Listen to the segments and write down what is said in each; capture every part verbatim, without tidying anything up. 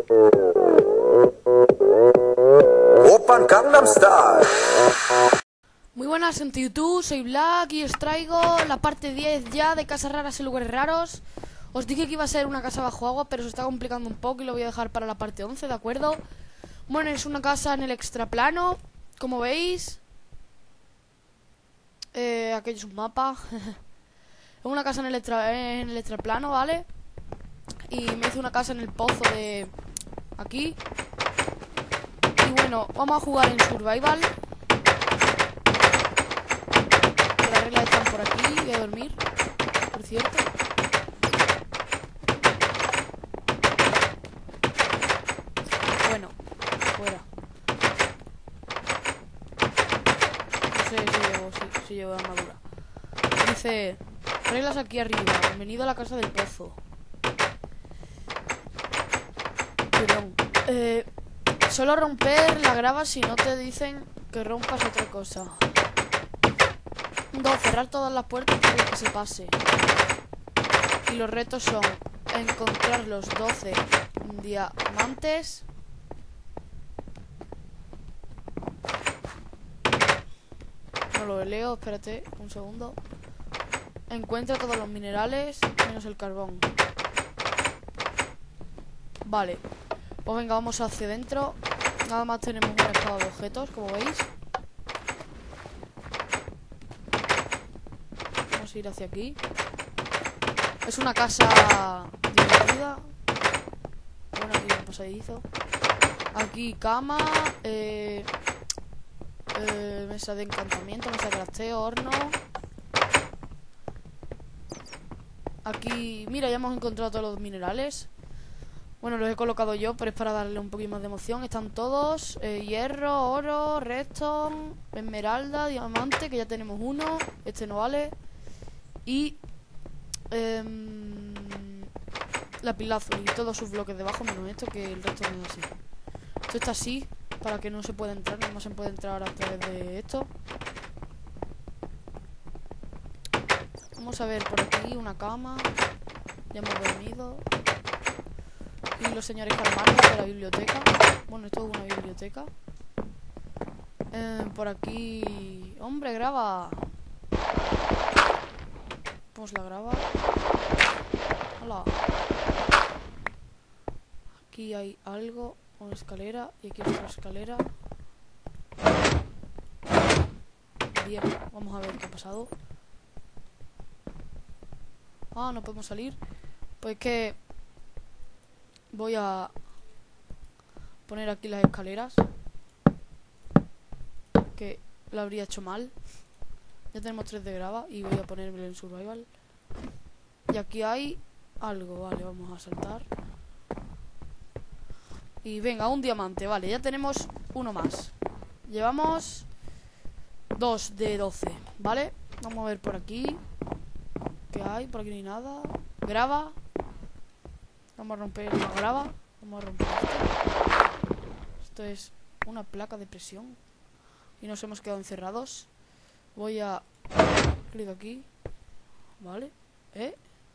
Oppan Gangnam Style. Muy buenas gente de YouTube, soy Black y os traigo la parte diez ya de casas raras en lugares raros. Os dije que iba a ser una casa bajo agua, pero se está complicando un poco y lo voy a dejar para la parte once, ¿de acuerdo? Bueno, es una casa en el extraplano, como veis. Eh, aquello es un mapa. Es una casa en el, extra, en el extraplano, ¿vale? Y me hice una casa en el pozo de aquí. Y bueno, vamos a jugar en Survival. Las reglas están por aquí. Voy a dormir, por cierto. Bueno, fuera. No sé si llevo, si, si llevo armadura. Dice: reglas aquí arriba. Bienvenido a la casa del pozo. Perdón. Eh, solo romper la grava si no te dicen que rompas otra cosa. Dos, cerrar todas las puertas para que se pase. Y los retos son encontrar los doce diamantes. No lo leo, espérate un segundo. Encuentra todos los minerales menos el carbón. Vale. Pues venga, vamos hacia adentro. Nada más tenemos una espada de objetos, como veis. Vamos a ir hacia aquí. Es una casa divertida. Bueno, aquí un pasadizo. Aquí cama. Eh, eh, mesa de encantamiento, mesa de crafteo, horno. Aquí, mira, ya hemos encontrado todos los minerales. Bueno, los he colocado yo, pero es para darle un poquito más de emoción. Están todos, eh, hierro, oro, redstone, esmeralda, diamante, que ya tenemos uno. Este no vale. Y eh, lapislázuli y todos sus bloques debajo, menos esto, que el resto no es así. Esto está así, para que no se pueda entrar. No se puede entrar a través de esto. Vamos a ver por aquí una cama. Ya hemos dormido. Y los señores armarios de la biblioteca. Bueno, esto es una biblioteca. Eh, por aquí... ¡Hombre, grava! Pues la grava. Hola. Aquí hay algo. Una escalera. Y aquí hay otra escalera. Bien, vamos a ver qué ha pasado. Ah, no podemos salir. Pues que... voy a poner aquí las escaleras, que lo habría hecho mal. Ya tenemos tres de grava y voy a ponerme en survival. Y aquí hay algo, vale, vamos a saltar. Y venga, un diamante, vale, ya tenemos uno más. Llevamos dos de doce, ¿vale? Vamos a ver por aquí. ¿Qué hay? Por aquí no hay nada. Grava. Vamos a romper la grava. Vamos a romper esto. Esto es una placa de presión. Y nos hemos quedado encerrados. Voy a... clic aquí. Vale. ¿Eh?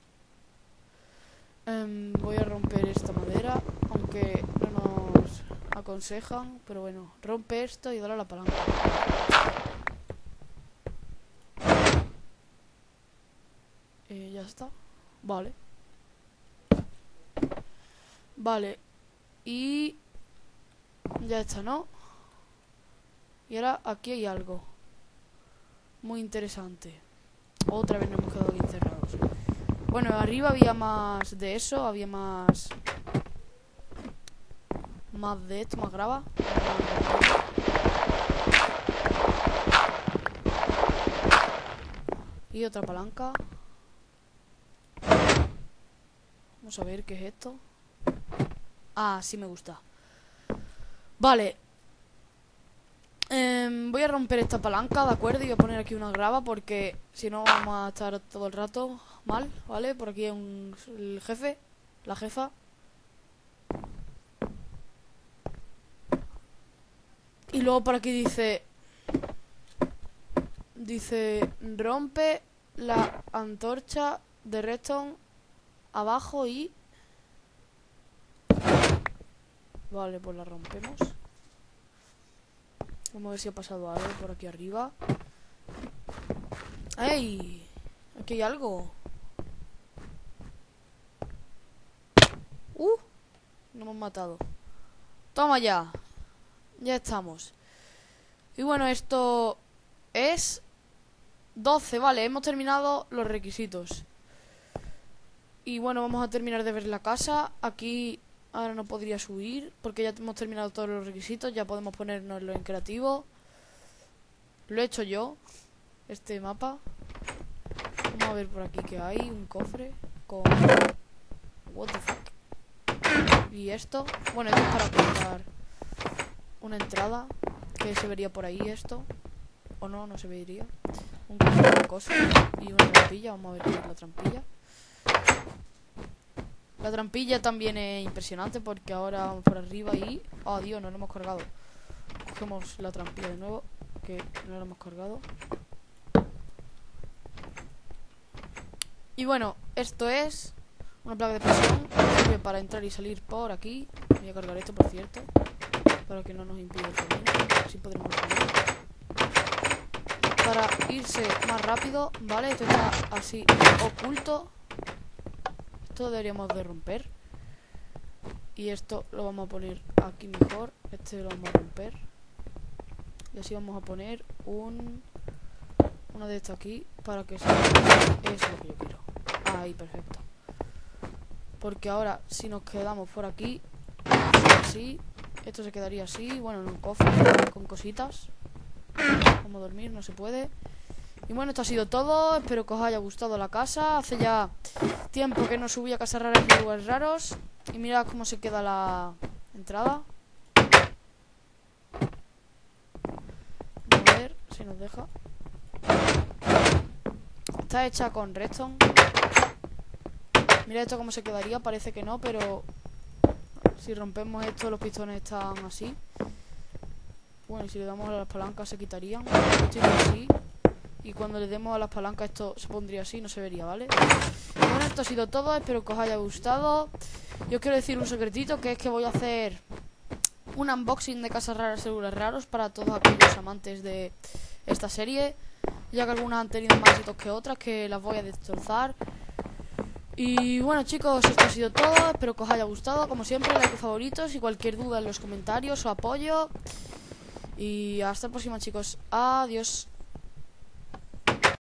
Um, voy a romper esta madera. Aunque no nos aconsejan. Pero bueno. Rompe esto y dale a la palanca. Eh, ya está. Vale. Vale, y ya está, ¿no? Y ahora aquí hay algo muy interesante. Otra vez nos hemos quedado aquí encerrados. Bueno, arriba había más de eso. Había más Más de esto, más grava. Y otra palanca. Vamos a ver qué es esto. Ah, sí me gusta. Vale. eh, Voy a romper esta palanca, ¿de acuerdo? Y voy a poner aquí una grava porque si no vamos a estar todo el rato mal, ¿vale? Por aquí hay un, el jefe, la jefa. Y luego por aquí dice... Dice... rompe la antorcha de redstone abajo y... Vale, pues la rompemos. Vamos a ver si ha pasado algo por aquí arriba. ¡Ey! Aquí hay algo. ¡Uh! Nos hemos matado. Toma ya. Ya estamos. Y bueno, esto es doce, vale, hemos terminado los requisitos. Y bueno, vamos a terminar de ver la casa. Aquí ahora no podría subir porque ya hemos terminado todos los requisitos. Ya podemos ponernoslo en creativo. Lo he hecho yo, este mapa. Vamos a ver por aquí que hay un cofre con... What the fuck. Y esto, bueno, esto es para comprar una entrada que se vería por ahí esto. O no, no se vería. Un cofre de cosas y una trampilla. Vamos a ver qué es la trampilla. La trampilla también es impresionante porque ahora vamos por arriba y... Oh, Dios, no lo hemos cargado. Cogemos la trampilla de nuevo, que no lo hemos cargado. Y bueno, esto es una placa de presión para entrar y salir por aquí. Voy a cargar esto, por cierto, para que no nos impida el camino. Así podremos salir. Para irse más rápido, ¿vale? Esto está así oculto. Esto deberíamos de romper. Y esto lo vamos a poner aquí mejor. Este lo vamos a romper. Y así vamos a poner un... Una de estas aquí para que sea... Eso es lo que yo quiero. Ahí, perfecto. Porque ahora si nos quedamos por aquí, así, esto se quedaría así. Bueno, en un cofre con cositas. Vamos a dormir, no se puede. Y bueno, esto ha sido todo. Espero que os haya gustado la casa. Hace ya tiempo que no subí a casas raras y lugares raros. Y mirad cómo se queda la entrada. Vamos a ver si nos deja. Está hecha con redstone. Mira esto cómo se quedaría. Parece que no, pero si rompemos esto, los pistones están así. Bueno, y si le damos a las palancas se quitarían. Esto iría así. Y cuando le demos a las palancas esto se pondría así, no se vería, ¿vale? Y bueno, esto ha sido todo, espero que os haya gustado. Yo os quiero decir un secretito, que es que voy a hacer un unboxing de casas raras y lugares raros para todos aquellos amantes de esta serie, ya que algunas han tenido más éxitos que otras, que las voy a destrozar. Y bueno, chicos, esto ha sido todo, espero que os haya gustado. Como siempre, like, favoritos y cualquier duda en los comentarios o apoyo. Y hasta la próxima, chicos. Adiós.